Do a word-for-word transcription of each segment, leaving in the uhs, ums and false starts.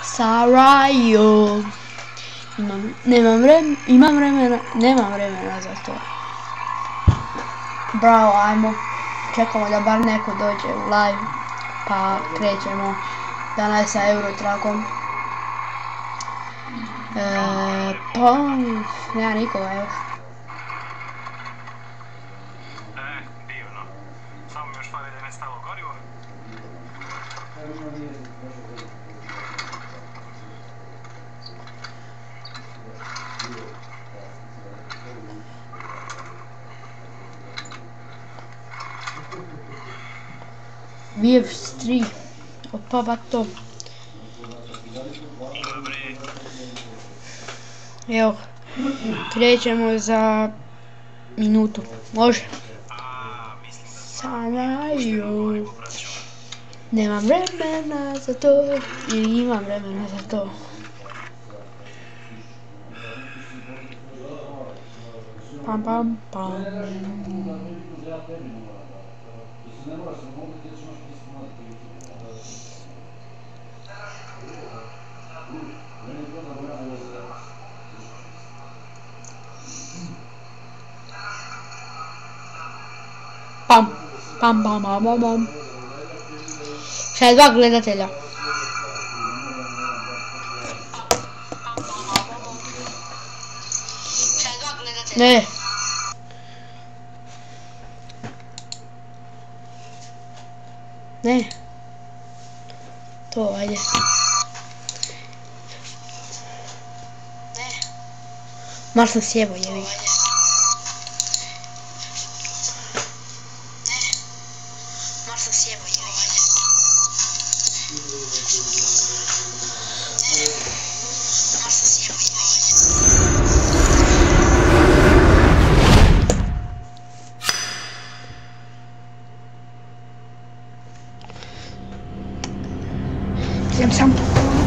Sarajevo. Imam, nemam vremena, imam vremena, nemam vremena za to. Bravo, ajmo. Čekamo da bar neko dođe u live, pa krećemo danas sa Eurotrakom. E, pa, nema nikoga, evo. E, divno. Samo mi još fali da je nestalo gorivo. V F tri od Pabato. Evo, krećemo za minutu. Može? Sanaju. Nemam vremena za to. Ili imam vremena za to. Pam pam pam. Pam, pam, pam, pam, pam, pam. Šta je dva gledatelja? Ne. Ne. To, ajde. Ne. Mar sam sjebo, jevi. Idem sam.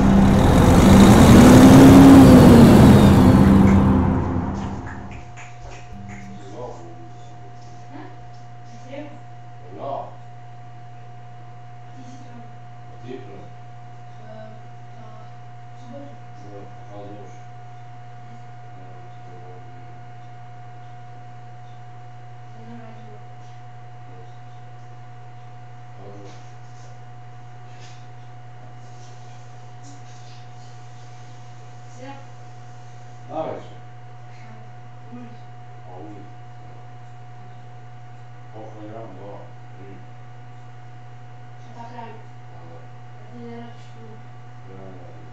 Najveće. A uvijek. Koliko je gram do tri? Šta tako radim? Da ti ne radiš puno. Ja ne radim.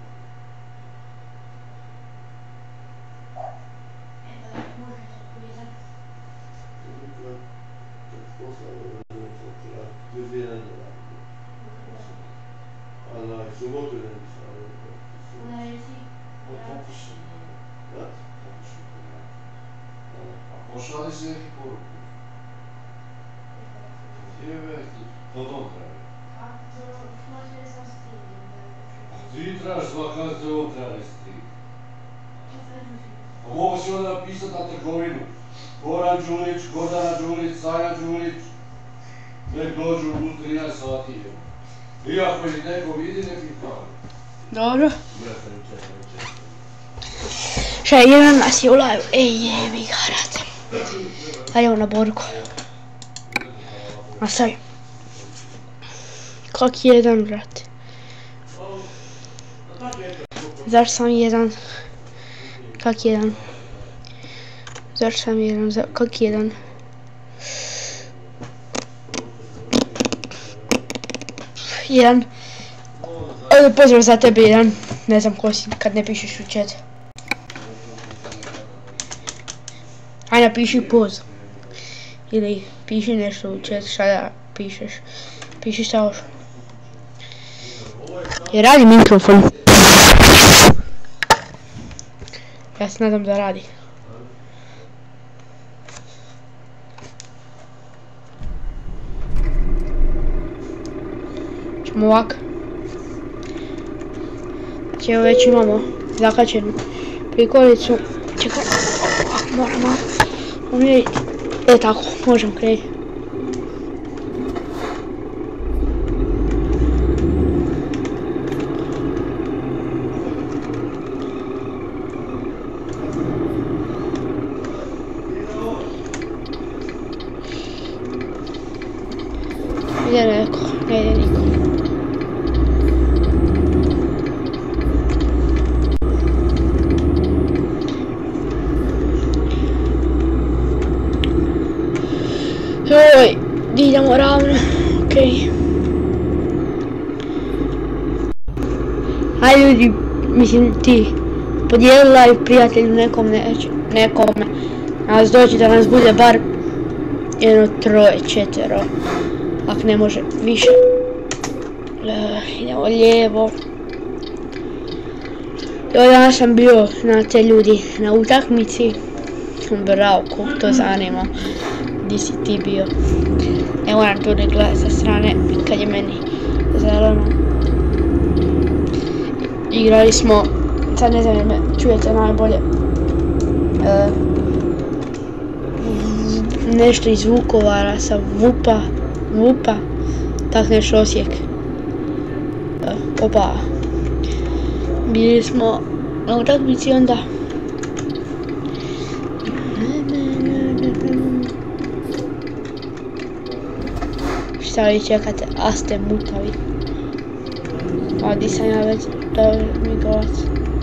E da može se pojezat. Kad poslao dvije dvije ne radim. A na subotu ne radim. Onda reci. Pokušam. Da? Pokušam. A pošali si neki poruku. Gdje je veliki? To dom treba. A to može sam stignem. A ti trebaš zvakati da on treba stignem. Šta se reći? A mogu si onda napisati na trgovinu. Goran Đulić, Gordana Đulić, Sanja Đulić. Nek dođu u trinaest sati. Iako ih neko vidi, nek ih pravi. Dobro. Šta je, jedan nas je u live. Ej, jebi ga, rad. Ajde, evo na borku. Nastavi. Kak jedan, brate? Zašto sam jedan? Kak jedan? Zašto sam jedan? Kak jedan? Jedan. Ajde, pozdrav za tebe, jedan. Ne znam ko si, kad ne pišeš u chat. Ajde, napiši poz. Ili piši nešto u chat, šta da pišeš. Piši šta još. Je radi mikrofon? Ja se nadam da radi. Ćemo ovak. Znači evo već imamo zakačenu prikolicu. Čekaj, moramo umjeriti. E tako, možemo krenuti. Hajde ljudi, mislim ti, podijeli live prijatelju nekom neće, nekome. Nas dođe da nas bude bar jedno troje, četvero, ako ne može više. E, idemo lijevo. Jo, danas sam bio, znate ljudi, na utakmici. Bravo, koliko to zanima. Gdje si ti bio? Ne moram to ne gledati sa strane kad je meni zeleno. Igrali smo, sad ne znam jer me čujete najbolje, e, nešto iz Vukovara sa Vupa, Vupa, tak nešto Osijek. E, opa. Bili smo na utakmici onda. Šta li čekate, a ste mutavi. A di sam ja već, dobro mi golac.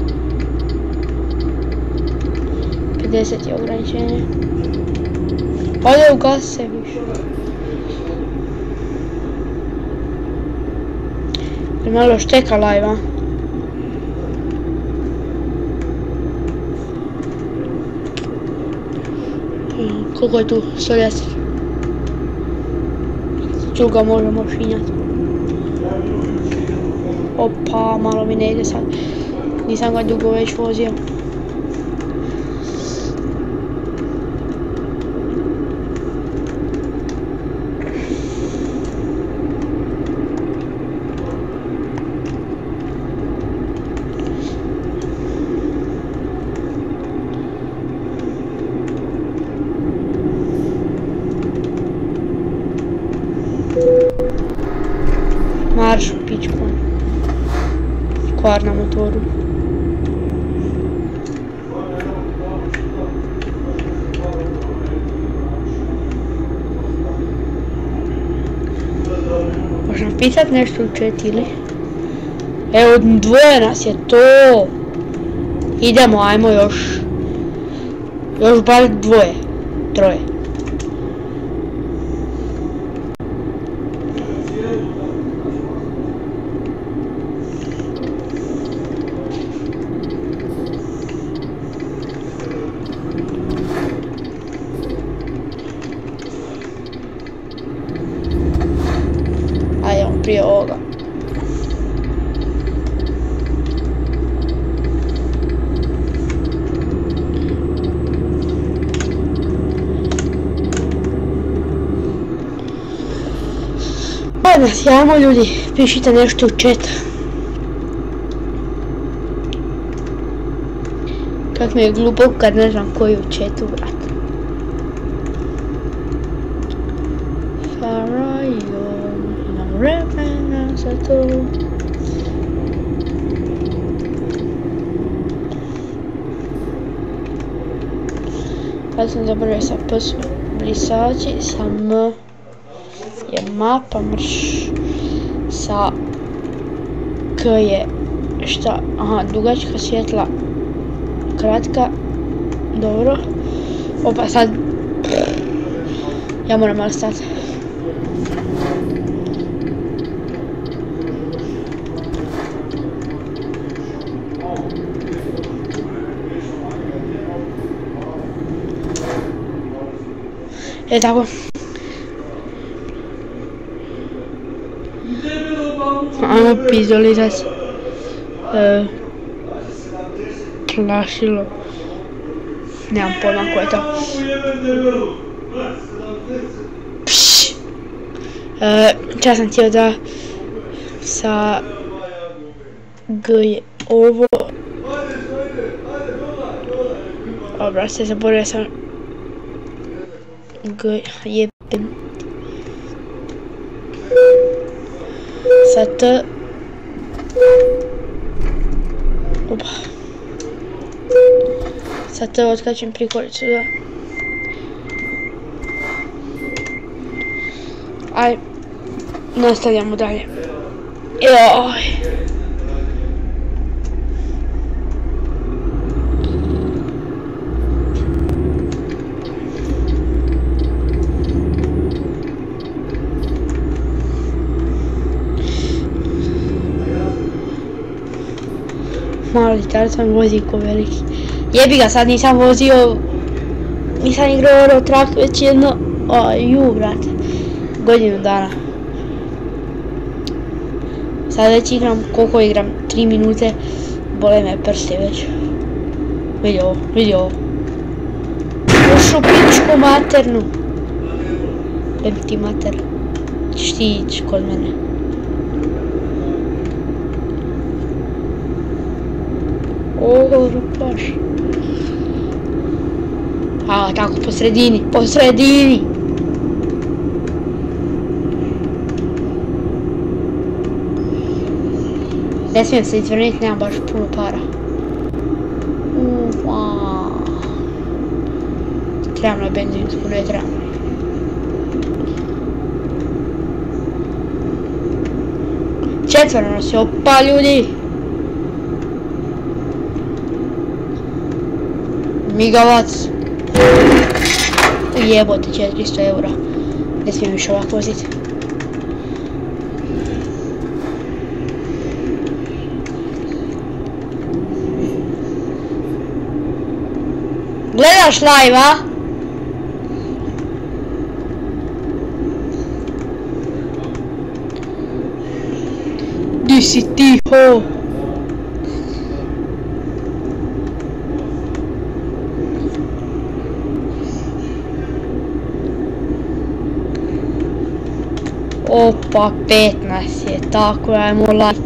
pedeset je ograničenje. Ode ugas se više. Je malo šteka live-a. Koliko je tu? sto deset. Tu ga možemo šinjati. Opa, malo mi ne ide sad. Nisam ga dugo već vozio. Marš u pičku. Kvar na motoru. Možemo pisat nešto u chat ili? Evo, dvoje nas je to. Idemo, ajmo još. Još bar dvoje. Troje. Prije ovoga. Odmah, javamo ljudi, pišite nešto u chat. Kak mi je glupo kad ne znam koji u chatu, brat. Vremena za to. Kad sam zaboravio sa P su brisači, sa M je mapa mrš, sa K je šta, aha, dugačka svjetla, kratka, dobro. Opa, sad ja moram malo stati. E tako. Ajmo pizdolizat. E, plašilo. Nemam pojma ko je to. Pšš. E, ča sam htio da sa G je ovo. Dobra, se zaboravio sam. G jebem. Sa T. Opa. Sa T otkačem prikolicu, da. Aj, nastavljamo dalje. Joj. mali, tada sam vozio ko veliki. Jebi ga, sad nisam vozio, nisam igrao Euro Truck već jedno, ju brate, godinu dana. Sad već igram, koliko igram, tri minute, bole me prste već. Vidi ovo, vidi ovo. Ušu pičku maternu. Jeb ti mater. Ćeš ti ići kod mene. O, rupaš. A, tako, po sredini, po sredini. Ne smijem se izvrniti, nemam baš puno para. Ufa. Trebam na benzinsku, ne trebam. Četvero nas je, opa ljudi! Migavac. Jebote, četiristo eura. Ne smijem više ovako voziti. Gledaš live, a? Di si tiho? Opa, petnaest je, tako, ajmo like.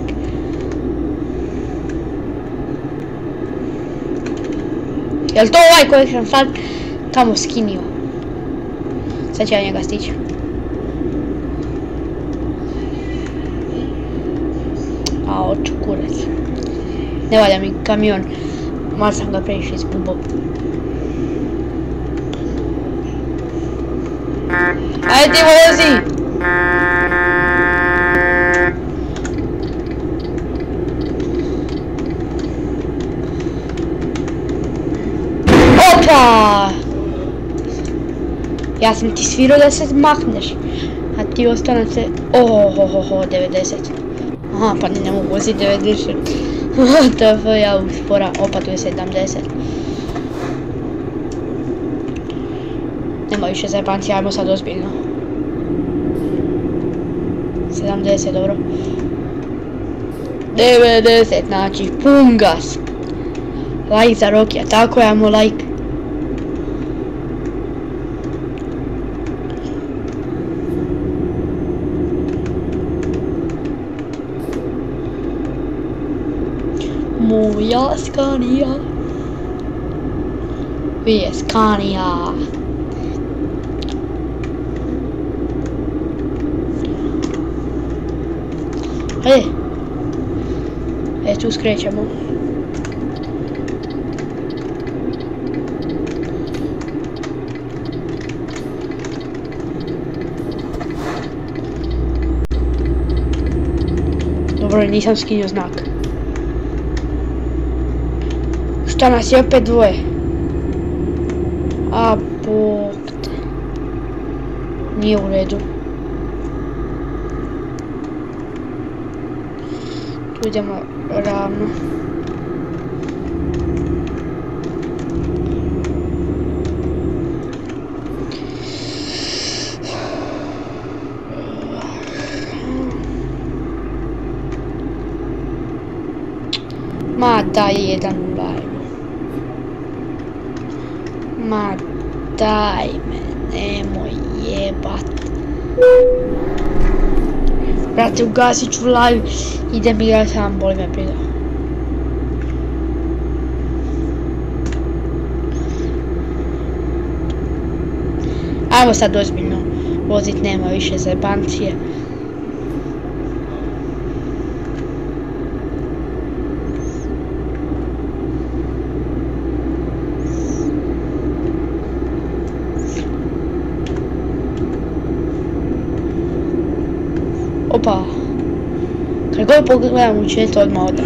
Jel to ovaj kojeg sam sad tamo skinio? Sad ću ja njega stići. A, oču kurac. Ne valja mi kamion. Malo sam ga previše izgubao. Ajde ti vozi! Opa! Ja sam ti svirao da se makneš, a ti ostane se... Ohohoho, devedeset. Aha, pa ne mogu voziti devedeset. To je ja uspora, opa tu je sedamdeset. Nema više zajebanci, ajmo sad ozbiljno. sedamdeset, dobro. devedeset, znači pun gas. Like za Rokija, tako je, ajmo like. Moja Scania. Vi je Scania. Hajde. E, tu skrećemo. Dobro, nisam skinio znak. Šta nas je opet dvoje? A, bog te. Nije u redu. Tu idemo ravno. Ma daj jedan live. Ma daj me, nemoj jebat. Brate, ugasit ću live, idem igrat sam, boli me briga. Ajmo sad ozbiljno, vozit nema više zajebancije. Opa, kad god pogledam u chat odmah odam.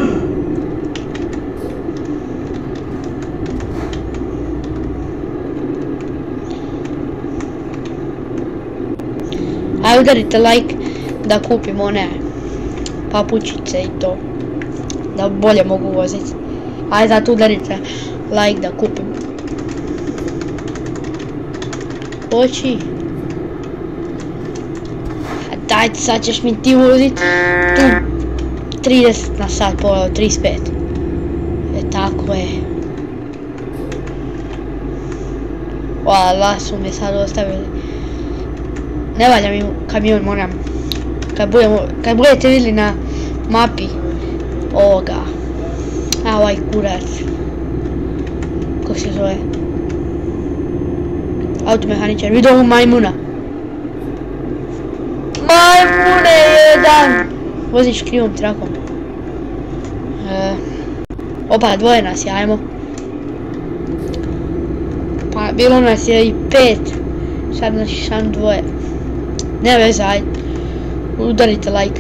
Ajde udarite like da kupim one papučice i to, da bolje mogu voziti. Aj, zato udarite like da kupim. Hoći. Dajte, sad ćeš mi ti uzit tu trideset na sat, pola trideset pet. E, tako je. Vala su me sad ostavili. Ne valja mi kamion, moram. Kad, budemo, kad budete vidjeli na mapi ovoga. A ovaj kurac. Kako se zove? Automehaničar. Vidio ovu majmuna. Majmune jedan! Voziš krivom trakom. E, opa, dvoje nas je, ajmo. Pa bilo nas je i pet. Sad nas je sam dvoje. Ne veze, ajde. Udarite like.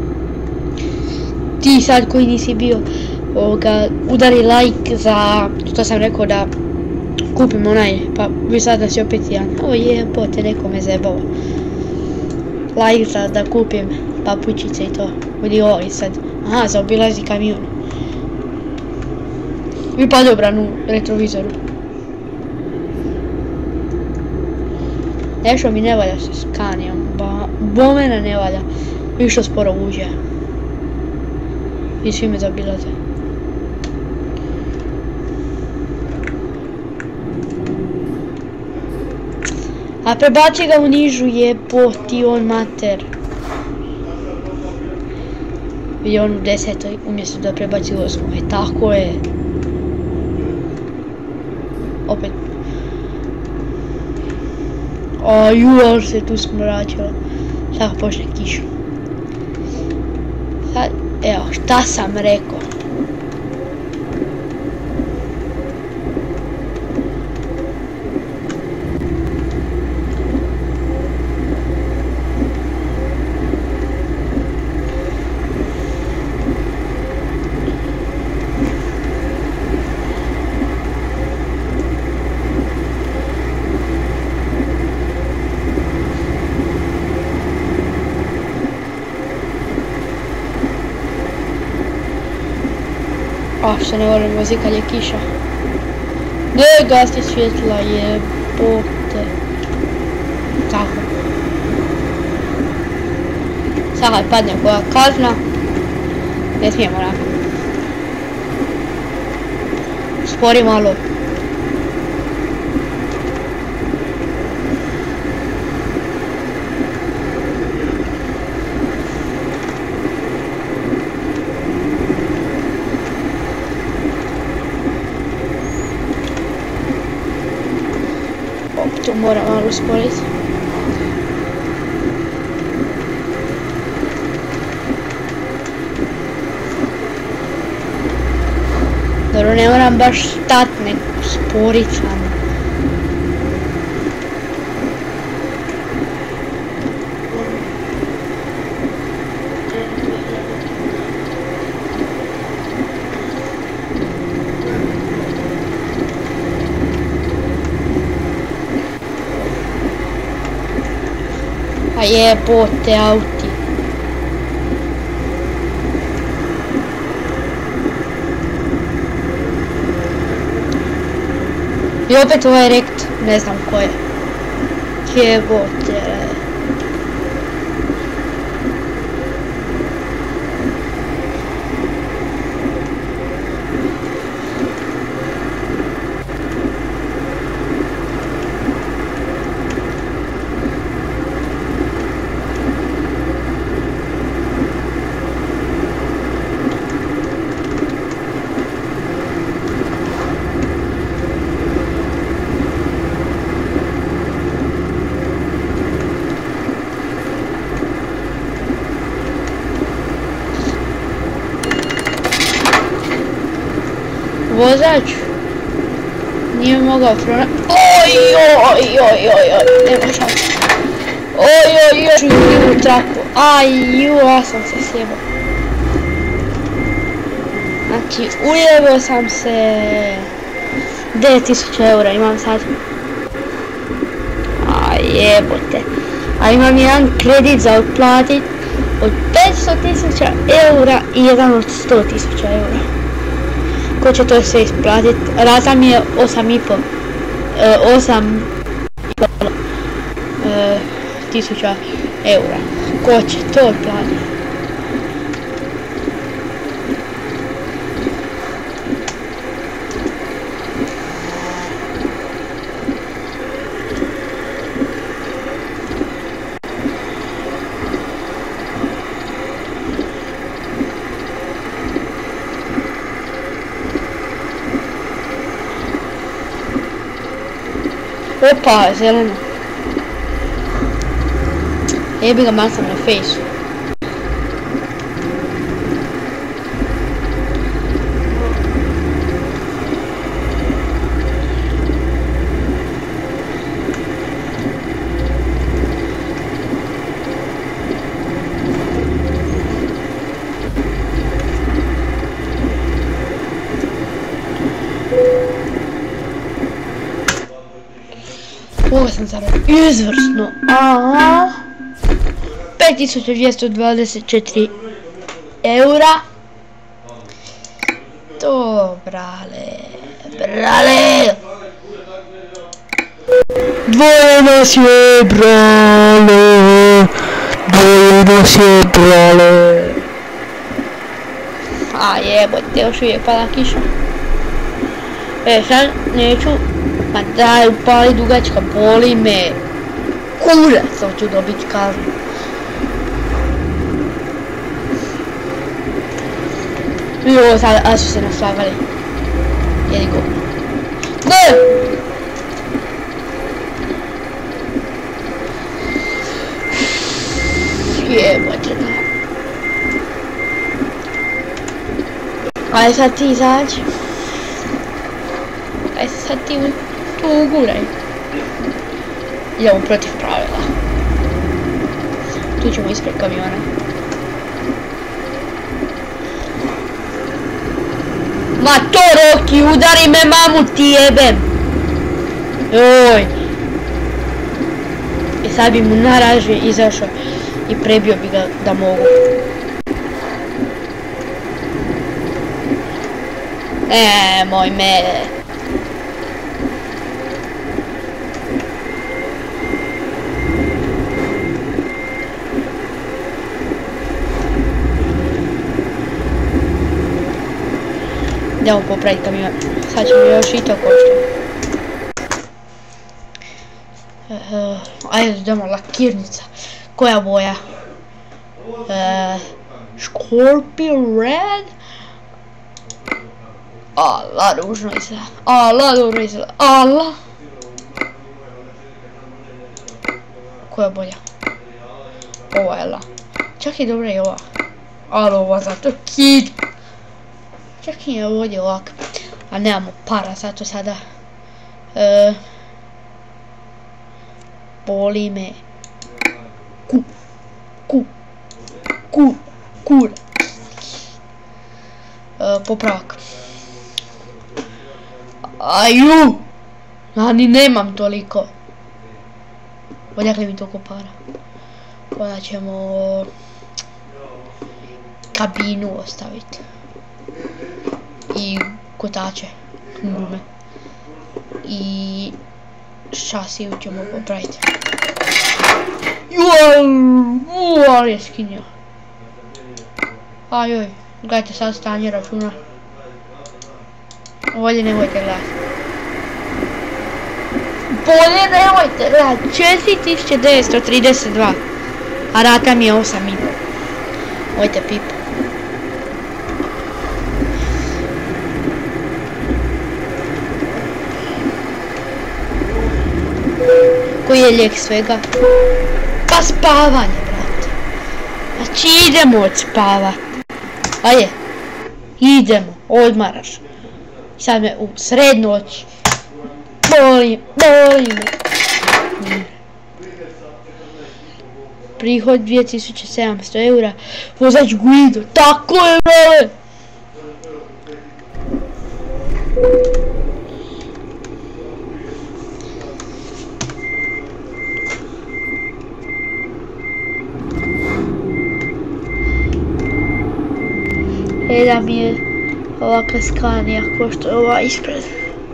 Ti sad koji nisi bio, ovoga, udari like za, što sam rekao da kupim onaj, pa vi sad nas je opet jedan. Ovo je, pote, neko me zebava. Like za da kupim papučice i to. Vidi ovo i sad. Aha, zaobilazi kamion. I padobran u retrovizoru. Nešto mi ne valja sa Scaniom, ba, bomena ne valja. Više sporo uđe. I svi me zaobilaze. A prebaci ga u nižu, jeboti on mater. Vidi on u desetoj, umjesto da prebaci u osmu. E, tako je. Opet. A ju, ali se tu smračilo. Sad počne kišu. Sad, evo, šta sam rekao? A, što ne volim voziti kad je kiša. Ne gasti svjetla, jebote. Tako. Sad kad padne koja kazna, ne smijemo onako. Spori malo. Tu moram malo usporiti. Dobro, ne moram baš stat, nego usporit samo. A jebote auti. I opet ovaj rekt, ne znam ko je. Jebote. Vozač nije mogao prona... Oj, oj, oj, oj, oj, nema šanse. Oj, oj, oj, ću u traku. Aj, ju, ja sam se sjebao. Znači, ujebao sam se... devet tisuća eura imam sad. Aj, jebote. A imam jedan kredit za otplatit od petsto tisuća eura i jedan od sto tisuća eura. ko će to sve isplatiti? Rata mi je osam i pol. osam tisuća eura. Ko će to platiti? Opa, zeleno. Jebi ga, macam na fejsu. Ovo sam zaradio izvrsno. Aha. pet tisuća dvjesto dvadeset četiri eura. To, brale, brale. Dvoje nas je, brale. Dvoje nas je, brale. A jebote, još uvijek pada kiša. E, sad neću. Ma daj, upali dugačka, boli me. Kurac, hoću dobiti kaznu. I ovo sad, a su se naslagali. Jedi go. Ne! Jebote da. Ajde sad ti izađi. Aj se sad ti tu uguraj. Idemo protiv pravila. Tu ćemo ispred kamiona. Ma to Roki, udari me mamu ti jebem. Joj. I sad bi mu naraže izašao i prebio bi ga da mogu. E, moj me. Idemo popraviti kamion. Sad ćemo još i to koštiti. Uh, ajde idemo, lakirnica. Koja boja? Uh, Scorpion Red? Allah, ružno izgleda. Allah, ružno izgleda. Allah. Koja boja? Ova je la. Čak i dobra i ova. Ali ova zato kid. Čak i je ovdje ovak. A nemamo para, zato sada. E, boli me. Ku. Ku. Ku. Kur. E, popravak. Aju! Ja ni nemam toliko. Odakle mi toliko para? Onda ćemo kabinu ostaviti. I kotače, gume. I šasiju ćemo popraviti. Juuu, ali je skinio. Ajoj, gledajte sad stanje računa. Bolje nemojte gledati. Bolje nemojte gledati. četiri tisuće devetsto trideset dva. A rata mi je osam i pol. Mojte pipa. Koji je lijek svega? Pa spavanje, brate. Znači idemo od spava. Ajde. Idemo, odmaraš. Sad me u sred noći. Boli, boli me. Prihod dvije tisuće sedamsto eura. Vozač Guido. Tako je, brale. E da mi je ovakva Scania ko što je ova ispred.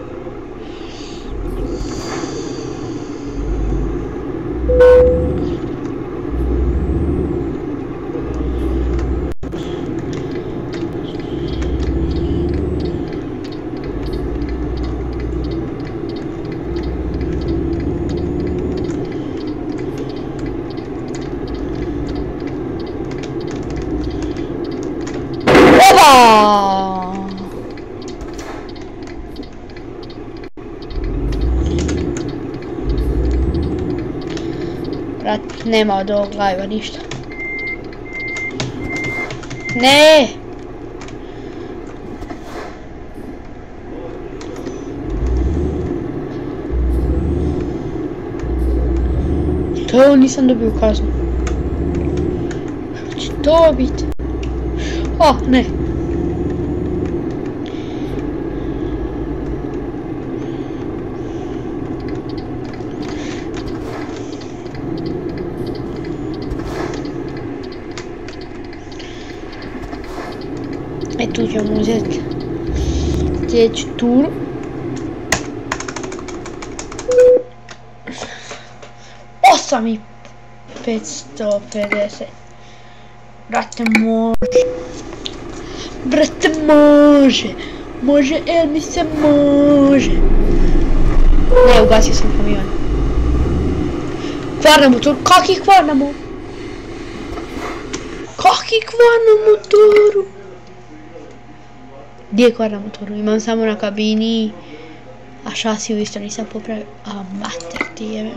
Brat, nema od ovog live-a ništa. Ne! To nisam dobio kaznu. Što će to biti? O, ne. E tu ćemo uzeti sljedeću turu. osam i petsto pedeset. Brate, može. Brate, može. Može, el mi se može. Ne, ugasio sam kamion. Kvar na motoru. Kaki kvar na motoru? Kaki kvar na motoru? Gdje je kvar na motoru? Imam samo na kabini. A šasiju isto nisam popravio. A mater ti jebe.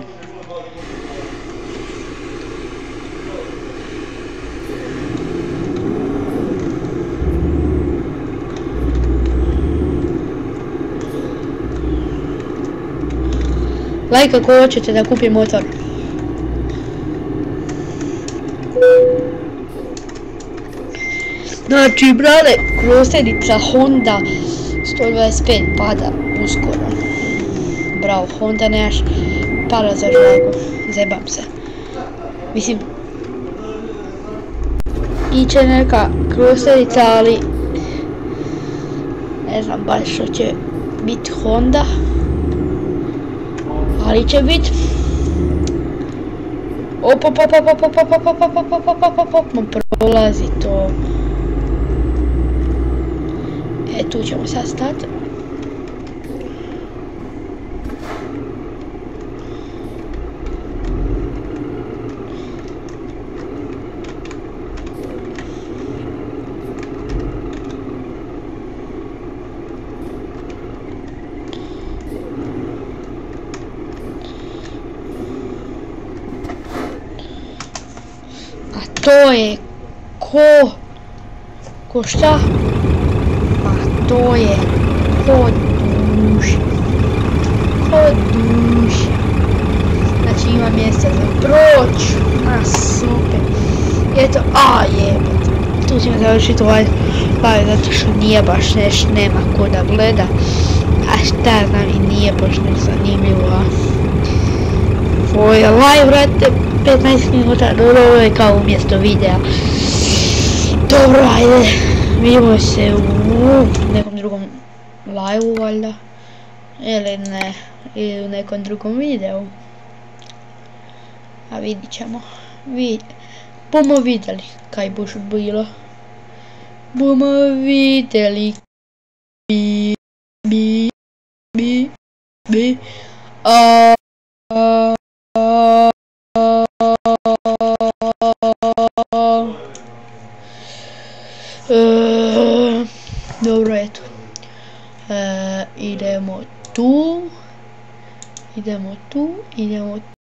Like ako hoćete da kupim motor. Znači, brale, krosterica Honda sto dvadeset pet pada uskoro. Bravo, Honda nemaš para za žvagu. Zebam se. Mislim, iće neka krosterica, ali ne znam baš što će biti Honda. Ali će biti op op op op op op op op op op op op op op op prolazi to. E tu ćemo sad stati. To je ko... Ko šta? A to je ko duš. Ko duš. Znači ima mjesta za proć. A super. Eto, a jebate. Tu ćemo završiti ovaj live zato što nije baš neš, nema ko da gleda. A šta znam i nije baš nešto zanimljivo. Ovo je live, brate. petnaest minuta, dobro, ovo je kao umjesto videa. Dobro, ajde, vidimo se u nekom drugom live-u, valjda. Ili ne, ili u nekom drugom videu. A vidit ćemo. Vi, bomo vidjeli kaj boš bilo. Bomo vidjeli. Bi, bi, bi, bi. A, a, a. E, dobro, eto. E, idemo tu. Idemo tu. Idemo tu.